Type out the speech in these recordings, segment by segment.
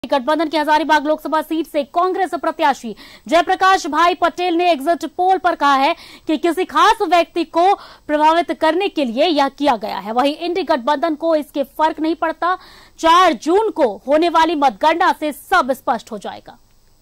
गठबंधन की हजारीबाग लोकसभा सीट से कांग्रेस प्रत्याशी जयप्रकाश भाई पटेल ने एग्जिट पोल पर कहा है कि किसी खास व्यक्ति को प्रभावित करने के लिए यह किया गया है। वहीं इंडी गठबंधन को इसके फर्क नहीं पड़ता। 4 जून को होने वाली मतगणना से सब स्पष्ट हो जाएगा।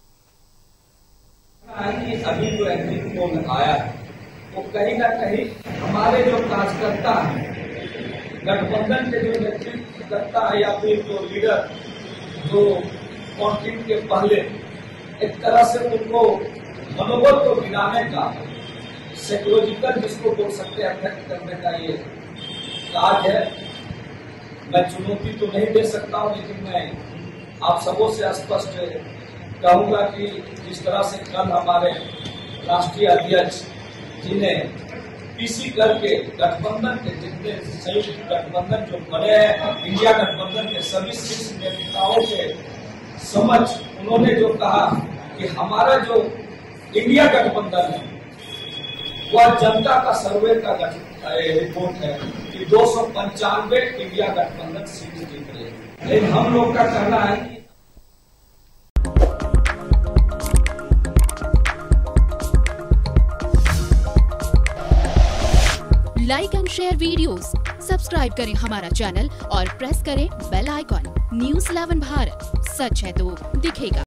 अभी जो एग्जिट पोल आया है वो कहीं ना कहीं हमारे जो कार्यकर्ता हैं, गठबंधन के जो नेतृत्व करता है या फिर जो लीडर जो काउंटिंग के पहले एक तरह से उनको मनोबल को गिराने का साइकोलॉजिकल जिसको बोल सकते हैं अफेक्ट करने का ये कार्य है। मैं चुनौती तो नहीं दे सकता हूं, लेकिन मैं आप सबों से स्पष्ट कहूंगा कि जिस तरह से कल हमारे राष्ट्रीय अध्यक्ष जी ने पीसी करके गठबंधन के जितने संयुक्त गठबंधन जो बने हैं, इंडिया गठबंधन के सभी शीर्ष नेताओं के समझ उन्होंने जो कहा कि हमारा जो इंडिया गठबंधन है वह जनता का सर्वे का रिपोर्ट है कि 295 इंडिया गठबंधन सीट जीत रही है। लेकिन हम लोग का कहना है कि like and share videos, subscribe करें हमारा चैनल और प्रेस करें बेल आइकॉन। न्यूज़ 11 भारत, सच है तो दिखेगा।